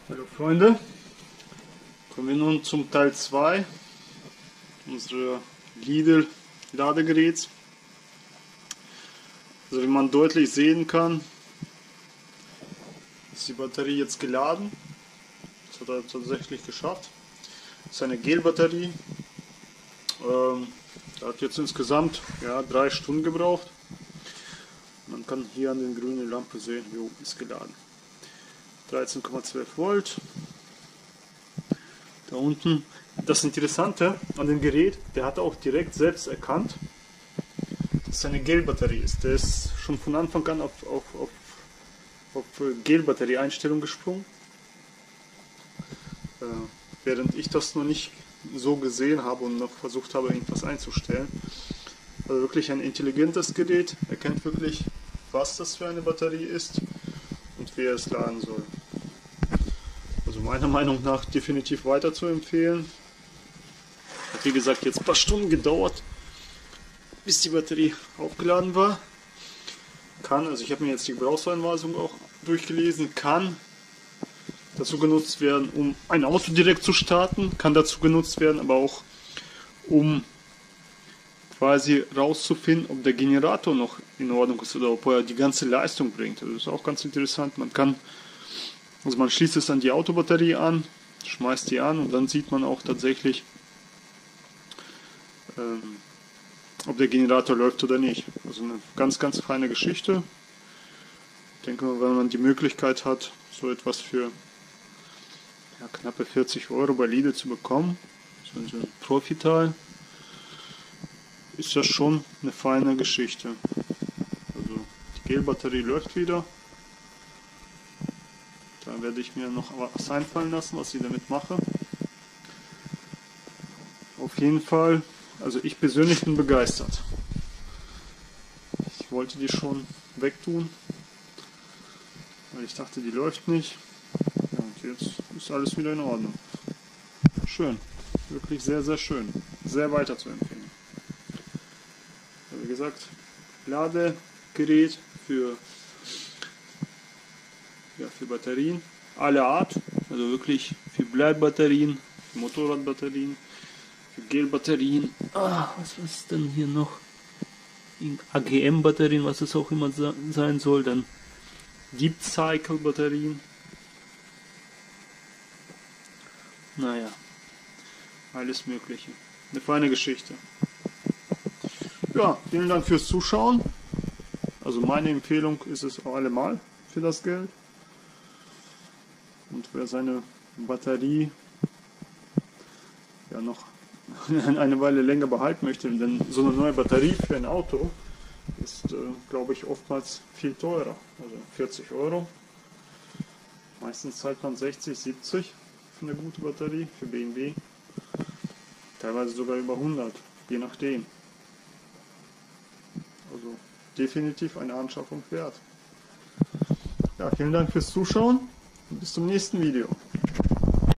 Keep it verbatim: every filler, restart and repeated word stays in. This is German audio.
Hallo Freunde, kommen wir nun zum Teil zwei unserer Lidl Ladegeräts. Also wie man deutlich sehen kann, ist die Batterie jetzt geladen. Das hat er tatsächlich geschafft. Das ist eine Gel-Batterie. Ähm, hat jetzt insgesamt ja, drei Stunden gebraucht. Man kann hier an der grünen Lampe sehen, jo, ist geladen. dreizehn Komma zwölf Volt. Da unten. Das Interessante an dem Gerät, der hat auch direkt selbst erkannt, dass es eine Gel-Batterie ist. Der ist schon von Anfang an auf, auf, auf, auf Gel-Batterie-Einstellung gesprungen. Äh, während ich das noch nicht so gesehen habe und noch versucht habe, irgendwas einzustellen. Also wirklich ein intelligentes Gerät. Er kennt wirklich, was das für eine Batterie ist und wie er es laden soll. Also meiner Meinung nach definitiv weiter zu empfehlen. Hat wie gesagt jetzt ein paar Stunden gedauert, bis die Batterie aufgeladen war. Kann, also ich habe mir jetzt die Gebrauchsanweisung auch durchgelesen, kann dazu genutzt werden, um ein Auto direkt zu starten, kann dazu genutzt werden, aber auch um quasi rauszufinden, ob der Generator noch in Ordnung ist oder ob er die ganze Leistung bringt. Also das ist auch ganz interessant. Man kann, also man schließt es an die Autobatterie an, schmeißt die an und dann sieht man auch tatsächlich, ähm, ob der Generator läuft oder nicht. Also eine ganz, ganz feine Geschichte. Ich denke mal, wenn man die Möglichkeit hat, so etwas für ja, knappe vierzig Euro bei Lidl zu bekommen, so ein Profiteil, ist das schon eine feine Geschichte. Also die Gel-Batterie läuft wieder. Da werde ich mir noch was einfallen lassen, was ich damit mache. Auf jeden Fall, also ich persönlich bin begeistert. Ich wollte die schon wegtun, weil ich dachte, die läuft nicht. Ja, und jetzt ist alles wieder in Ordnung. Schön, wirklich sehr, sehr schön. Sehr weiter zu empfehlen. Wie gesagt, Ladegerät für, ja, für Batterien aller Art, also wirklich für Bleibbatterien, für Motorradbatterien, für Gel-Batterien. Ah, was ist denn hier noch? A G M-Batterien, was es auch immer sein soll, dann Deep Cycle-Batterien. Naja, alles Mögliche. Eine feine Geschichte. Ja, vielen Dank fürs Zuschauen. Also meine Empfehlung ist es auch allemal für das Geld. Und wer seine Batterie ja noch eine Weile länger behalten möchte, denn so eine neue Batterie für ein Auto ist, äh, glaube ich, oftmals viel teurer. Also vierzig Euro. Meistens zahlt man sechzig, siebzig für eine gute Batterie, für B M W. Teilweise sogar über hundert, je nachdem. Also definitiv eine Anschaffung wert. Ja, vielen Dank fürs Zuschauen und bis zum nächsten Video.